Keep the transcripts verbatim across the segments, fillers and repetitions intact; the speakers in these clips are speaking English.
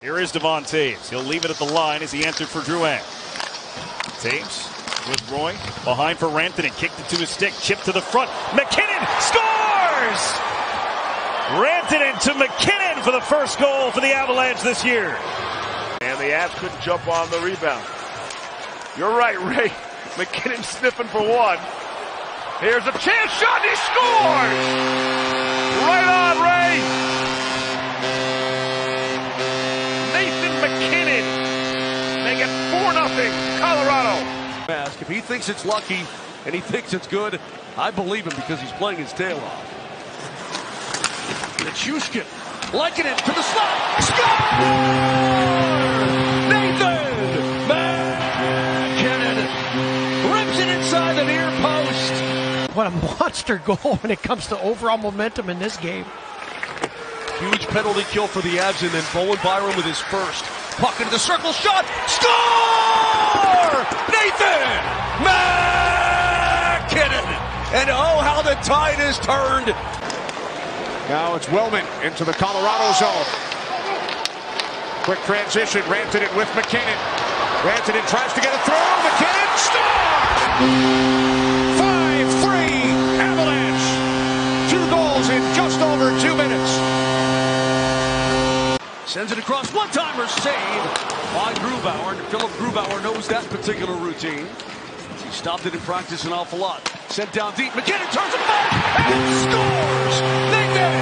Here is Devon Toews. He'll leave it at the line as he answered for Drouin. Toews with Roy behind for Rantanen. Kicked it to his stick. Chipped to the front. MacKinnon scores! Rantanen to MacKinnon for the first goal for the Avalanche this year. And the Avs couldn't jump on the rebound. You're right, Ray. MacKinnon sniffing for one. Here's a chance shot. He scores! Right on, Ray. Nathan MacKinnon make it four nothing Colorado. If he thinks it's lucky and he thinks it's good, I believe him because he's playing his tail off. Nichushkin liking it to the slot. Score! Nathan MacKinnon rips it inside the near post. What a monster goal when it comes to overall momentum in this game. Huge penalty kill for the Avs, and then Bowen Byram with his first. Puck into the circle, shot, score! Nathan MacKinnon! And oh, how the tide has turned. Now it's Willman into the Colorado zone. Quick transition, Rantanen with MacKinnon. Rantanen tries to get it through, MacKinnon scores! five three Avalanche. Two goals in just over two minutes. Sends it across, one-timer save by Grubauer. Philip Grubauer knows that particular routine. He stopped it in practice an awful lot. Sent down deep, MacKinnon turns it back and scores! Nathan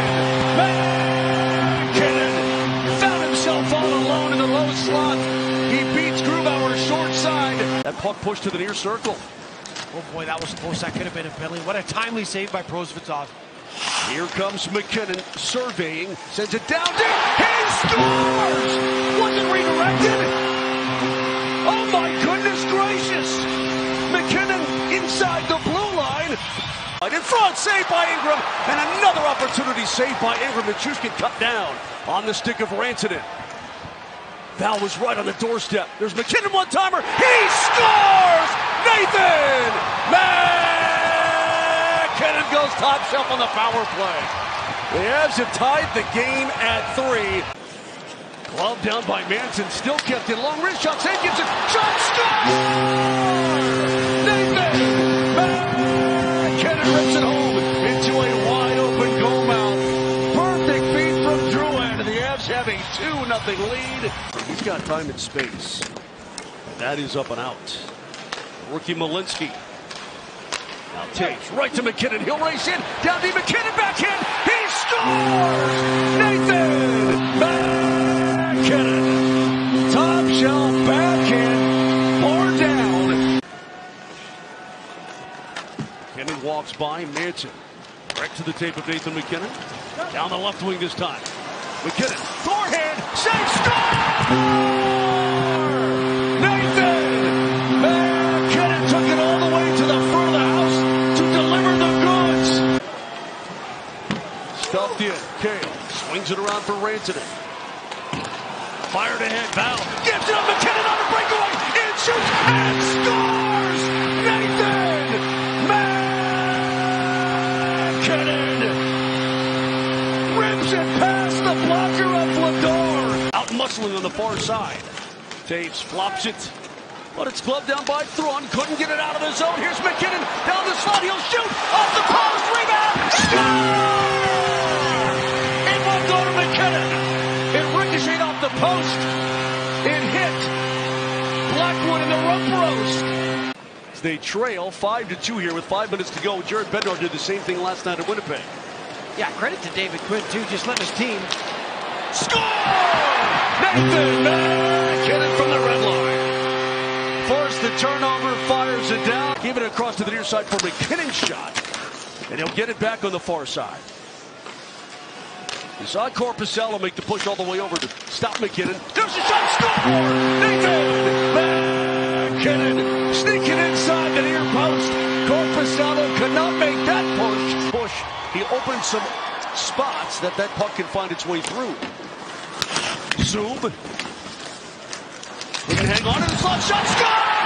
MacKinnon found himself all alone in the low slot. He beats Grubauer short side. That puck pushed to the near circle. Oh boy, that was close. That could have been a penalty. What a timely save by Prosvetov. Here comes MacKinnon surveying, sends it down deep, he scores! Wasn't redirected! Oh my goodness gracious! MacKinnon inside the blue line. Right in front, saved by Ingram, and another opportunity saved by Ingram. Nichushkin cut down on the stick of Rantanen. Val was right on the doorstep. There's MacKinnon one-timer, he scores! Nathan MacKinnon goes top shelf on the power play. The Avs have tied the game at three. Glove down by Manson, still kept in. Long wrist shot, Saint Gibson, shot, score! Nathan MacKinnon rips it home into a wide open goal mouth. Perfect feed from Drouin, and the Avs have a two nothing lead. He's got time and space. That is up and out. Rookie Malinsky. Now Toews right to MacKinnon. He'll race in. Down to MacKinnon back in. He scores! Nathan MacKinnon. Top shelf back in. Four down. MacKinnon walks by Manson. Right to the tape of Nathan MacKinnon. Down the left wing this time. MacKinnon. Forehand. Save. Score! Stuffed in. Kale swings it around for Rantanen. Fired ahead. Val gives it up. MacKinnon on the breakaway. It shoots and scores! Nathan MacKinnon rips it past the blocker of Vlador. Out muscling on the far side. Toews flops it. But it's gloved down by Thrawn. Couldn't get it out of the zone. Here's MacKinnon down the slot. He'll shoot off the post. Rebound. Score! It ricocheted off the post. It hit Blackwood in the rump roast. They trail five to two here with five minutes to go. Jared Bednar did the same thing last night at Winnipeg. Yeah, credit to David Quinn too. Just letting his team score. Nathan MacKinnon from the red line. Forced the turnover, fires it down. Give it across to the near side for MacKinnon's shot, and he'll get it back on the far side. You saw Corpusalo make the push all the way over to stop MacKinnon. There's a shot, score! Nathan MacKinnon sneaking inside the near post. Corpusalo could not make that push. Push. He opened some spots that that puck can find its way through. Zoom. He can hang on to the slot shot, score!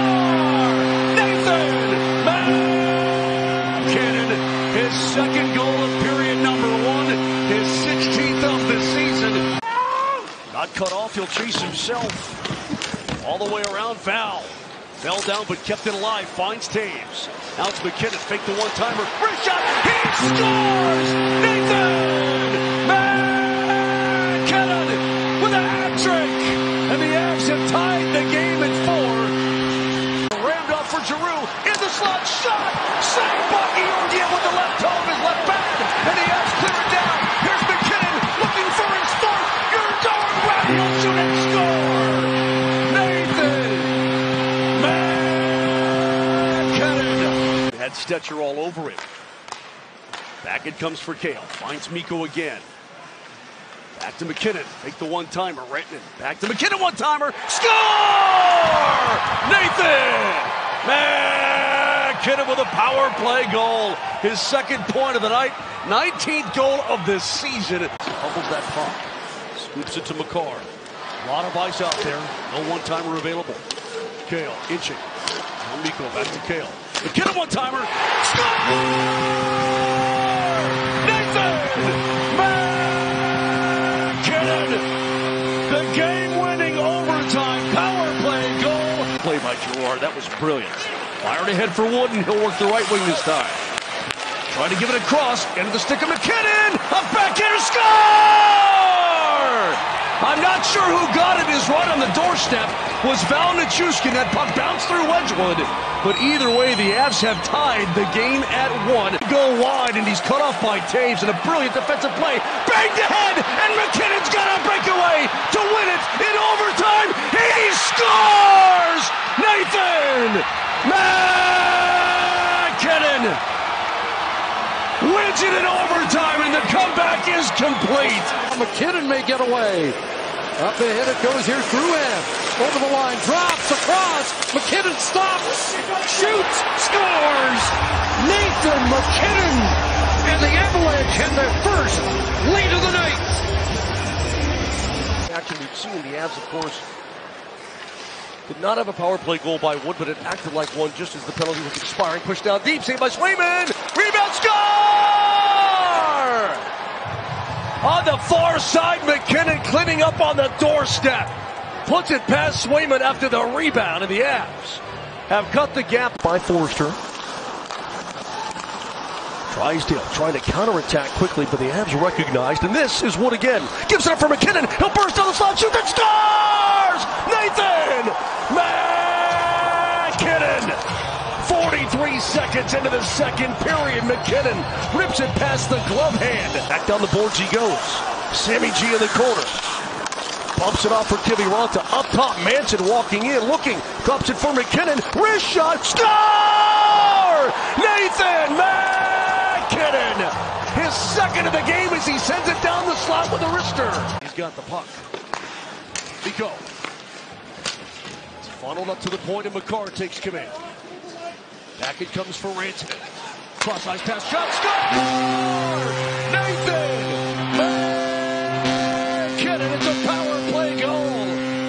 Nathan MacKinnon, his second goal of period number one. His sixteenth of the season. Got cut off, he'll chase himself. All the way around, foul. Fell down but kept it alive, finds Taves. Now it's MacKinnon, fake the one-timer. Wrist shot, he scores! Nathan MacKinnon with a hat trick! And the Avs have tied the game at four. Rammed off for Giroux, in the slot, shot! Saved by Georgiev with the left toe of his left pad! And the Avs clear it down. Here's MacKinnon looking for his fourth. You're going right, he'll shoot and score! Nathan MacKinnon! Had Stetcher all over him. Back it comes for Kale. Finds Mikko again. Back to MacKinnon. Take the one-timer. Rantanen. Back to MacKinnon. One-timer. Score! Nathan MacKinnon with a power play goal. His second point of the night. nineteenth goal of the season. Fumbles that puck. Scoops it to McCarr. A lot of ice out there. No one-timer available. Kale inching. Now Mikko back to Kale. MacKinnon one-timer. Score! Nathan MacKinnon! The game-winning overtime power play goal. Play by Girard. That was brilliant. Fired ahead for Wooden. He'll work the right wing this time. Trying to give it across. Into the stick of MacKinnon. A backhander score! I'm not sure who got it. His right on the doorstep was Val Nichushkin. That puck bounced through Wedgwood. But either way, the Avs have tied the game at one. Go wide, and he's cut off by Taves in a brilliant defensive play. Banged ahead, and MacKinnon's got a breakaway to win it in overtime. He scores! Nathan MacKinnon wins it in overtime, and the comeback is complete. MacKinnon may get away. Up ahead it goes. Here's Drouin. Over the line. Drops across. MacKinnon stops. Shoots. Scores. Nathan MacKinnon. And the Avalanche have their first lead of the night. Action we've seen. The Avs, of course, did not have a power play goal by Wood, but it acted like one just as the penalty was expiring. Pushed down deep. Saved by Swayman. Rebound. Score! On the far side, MacKinnon cleaning up on the doorstep. Puts it past Swayman after the rebound, and the Avs have cut the gap by Forster. Drysdale trying to counterattack quickly, but the Avs recognized, and this is Wood again. Gives it up for MacKinnon. He'll burst on the slot, shoot, and scores! Nathan MacKinnon! forty-three seconds into the second period, MacKinnon rips it past the glove hand. Back down the boards he goes. Sammy G in the corner. Bumps it off for Kiviranta. Up top, Manson walking in, looking. Drops it for MacKinnon. Wrist shot. Score! Nathan MacKinnon! His second of the game as he sends it down the slot with a wrister. He's got the puck. Mikko. It's funneled up to the point, and McCarr takes command. Back it comes for Rantanen. Cross ice pass, shot, score! Nathan MacKinnon, it's a power play goal.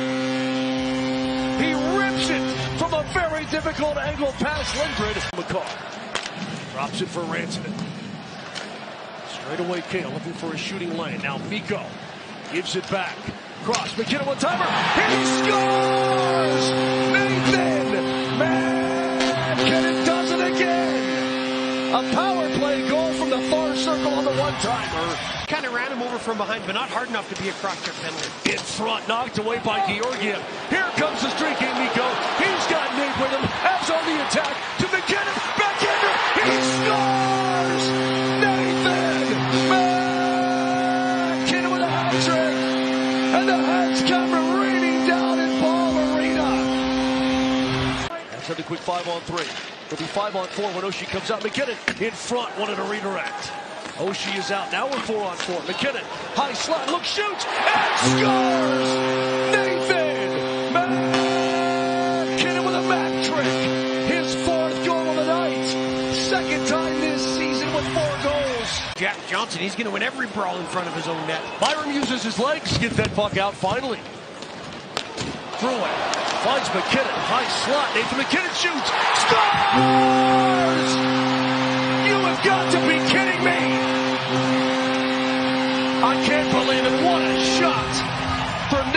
He rips it from a very difficult angle past Lindgren. McCarr drops it for Rantanen. Straight away, Kale looking for a shooting lane. Now Mikko gives it back. Cross, MacKinnon one timer. He scores! Nathan MacKinnon does it again. A power play goal from the far circle on the one-timer. Kind of ran him over from behind, but not hard enough to be a cross-check penalty. In front, knocked away by Georgiev. Here comes the streaking Mikko. He's got Nate with him. Avs on the attack to MacKinnon. Backhander. He scores! Nathan MacKinnon with a hat trick. And the hats come raining down in Ball Arena. That's the quick five on three. It'll be five on four when Oshie comes out. MacKinnon in front, wanted to redirect. Oshie is out. Now we're four on four. MacKinnon, high slot, look, shoots, and scores! Nathan MacKinnon with a mat trick. His fourth goal of the night. Second time this season with four goals. Jack Johnson, he's going to win every brawl in front of his own net. Byram uses his legs, get that puck out finally. Drouin finds MacKinnon, high slot. Nathan MacKinnon shoots, scores! You have got to be kidding me! I can't believe it. What a shot for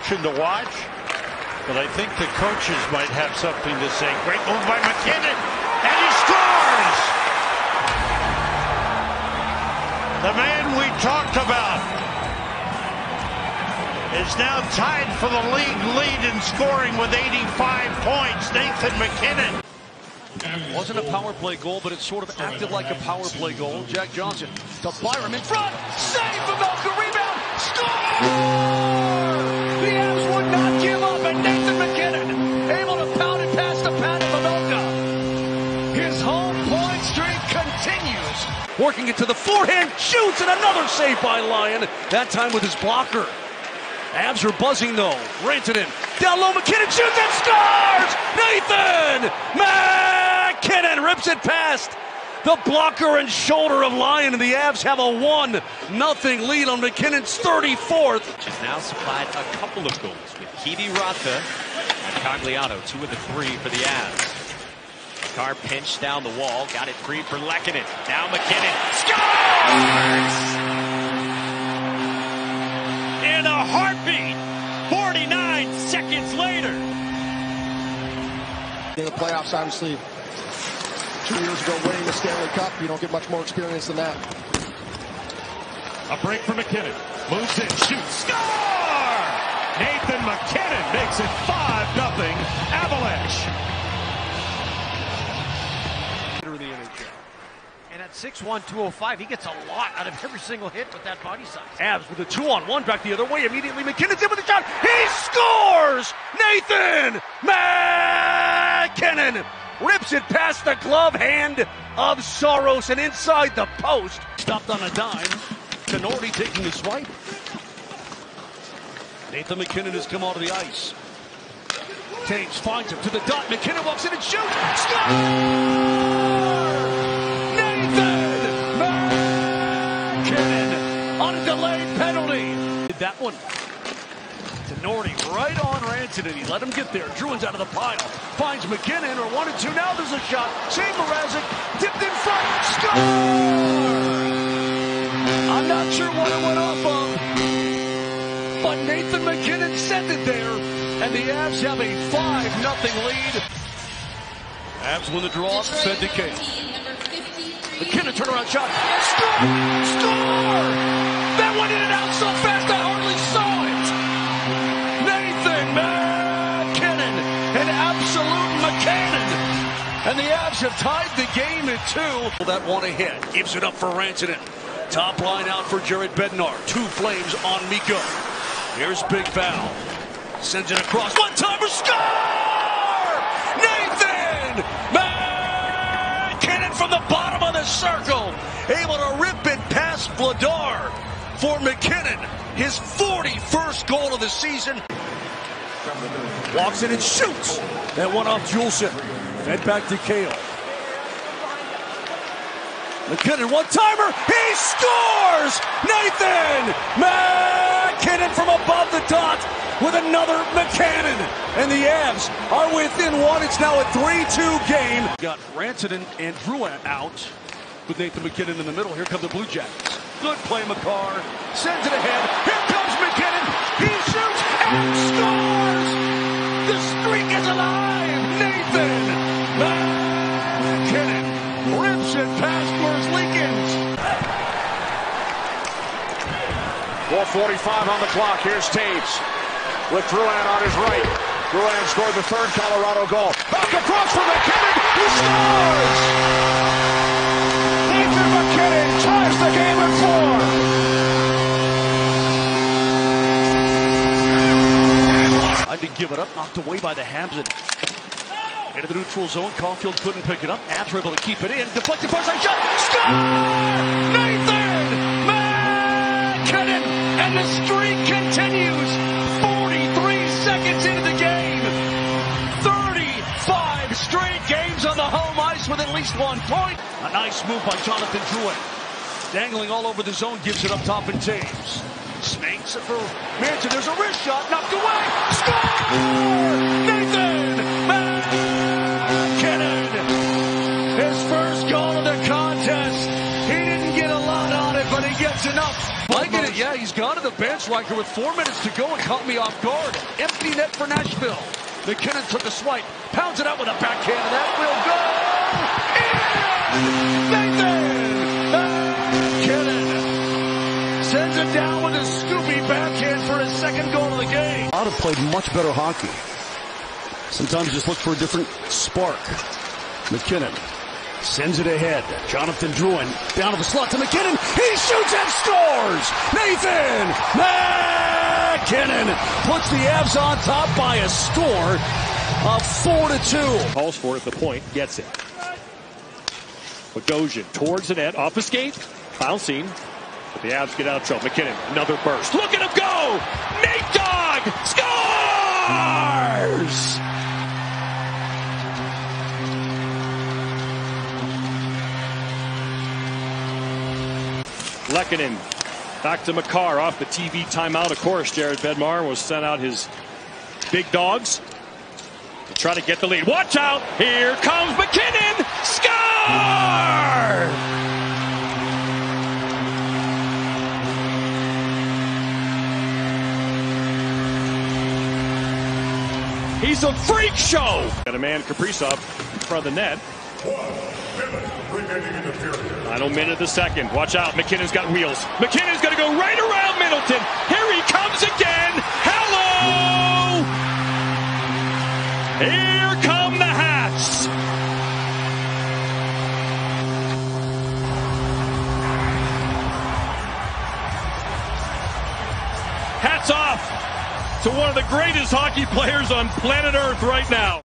emotion to watch, but I think the coaches might have something to say. Great move by MacKinnon, and he scores! The man we talked about is now tied for the league lead in scoring with eighty-five points. Nathan MacKinnon. Wasn't a power play goal, but it sort of acted like a power play goal. Jack Johnson to Byram in front. Save from Malcolm. Rebound. Score! The Avs would not give up, and Nathan MacKinnon able to pound it past the pad of Mamelka. His home point streak continues. Working it to the forehand. Shoots, and another save by Lyon. That time with his blocker. Avs are buzzing though. Rantanen down low. MacKinnon shoots and scores! Nathan MacKinnon rips it past the blocker and shoulder of Lyon, and the Avs have a one nothing lead on McKinnon's thirty-fourth. Which has now supplied a couple of goals with Kivi Ratha and Cogliano, two of the three for the Avs. Carr pinched down the wall, got it free for Lehkonen. Now MacKinnon scores! In a heartbeat, forty-nine seconds later. In the playoffs, obviously, two years ago winning the Stanley Cup, you don't get much more experience than that. A break for MacKinnon. Moves in, shoots, score! Nathan MacKinnon makes it five nothing Avalanche. In the N H L. And at six one, two oh five, he gets a lot out of every single hit with that body size. Avs with a two-on-one back the other way. Immediately McKinnon's in with a shot. He scores! Nathan MacKinnon rips it past the glove hand of Soros and inside the post. Stopped on a dime. Tenori taking the swipe. Nathan MacKinnon has come onto the ice. Taves finds him to the dot. MacKinnon walks in and shoots. Score! Nathan MacKinnon on a delayed penalty. Did that one. Tenori right on Rantanen. He let him get there. Druin's out of the pile. Finds MacKinnon, or one and two. Now there's a shot. Shane Mrazek dipped in front. Score! I'm not sure what it went off of, but Nathan MacKinnon sent it there, and the Avs have a five nothing lead. Avs win the draw. Fed to Kane. MacKinnon turnaround shot. Score! Score! That went in and out so fast I hardly saw it. Nathan MacKinnon, an absolute McKinnon. And the Avs have tied the game at two. That one ahead. Gives it up for Rantanen. Top line out for Jared Bednar. Two Flames on Mikko. Here's Big Val. Sends it across. One-timer. Score! Nathan MacKinnon from the bottom of the circle. Able to rip it past Vladar for MacKinnon. His forty-first goal of the season. Walks in and shoots. That one off Juleson. Fed back to Kale. MacKinnon, one-timer. He scores! Nathan MacKinnon from above the dot with another MacKinnon. And the Avs are within one. It's now a three two game. Got Rantanen and Drouin out with Nathan MacKinnon in the middle. Here come the Blue Jackets. Good play, McCarr. Sends it ahead. Here comes MacKinnon. He shoots and scores! The streak is alive! Nathan MacKinnon rips it past Merzlikins. four forty-five on the clock. Here's Taves with Drouin on his right. Drouin scored the third Colorado goal. Back across for MacKinnon. He scores! Nathan MacKinnon ties the game at four. Tried to give it up, knocked away by the Habs. Into the neutral zone, Caulfield couldn't pick it up. Avs were able to keep it in. Deflected first line shot. Score! Nathan MacKinnon! And the streak continues. forty-three seconds into the game. thirty-five straight games on the home ice with at least one point. A nice move by Jonathan Drouin. Dangling all over the zone, gives it up top in Taves. Smakes it for Manson. There's a wrist shot, knocked away. Score! Nathan MacKinnon! His first goal of the contest. He didn't get a lot on it, but he gets enough. Liking it, yeah, he's gone to the bench, Riker, with four minutes to go and caught me off guard. Empty net for Nashville. MacKinnon took a swipe, pounds it out with a backhand, and that will go in! Nathan MacKinnon sends it down with a scoopy backhand for his second goal of the game. Colorado played much better hockey. Sometimes just look for a different spark. MacKinnon sends it ahead. Jonathan Drouin down to the slot to MacKinnon. He shoots and scores! Nathan MacKinnon puts the Avs on top by a score of four to two. Calls for it at the point, gets it. Bogosian towards the net, off the skate, bouncing. But the Avs get out of trouble. MacKinnon, another burst. Look at him go! Nate Dogg scores! Lehkonen back to Makar off the T V timeout. Of course, Jared Bednar was sent out his big dogs to try to get the lead. Watch out! Here comes MacKinnon! Score! He's a freak show! Got a man, Kaprizov, in front of the net. Final minute of the second. Watch out. MacKinnon's got wheels. MacKinnon's going to go right around Middleton. Here he comes again. Hello! Here come the Hats. Hats off to one of the greatest hockey players on planet Earth right now.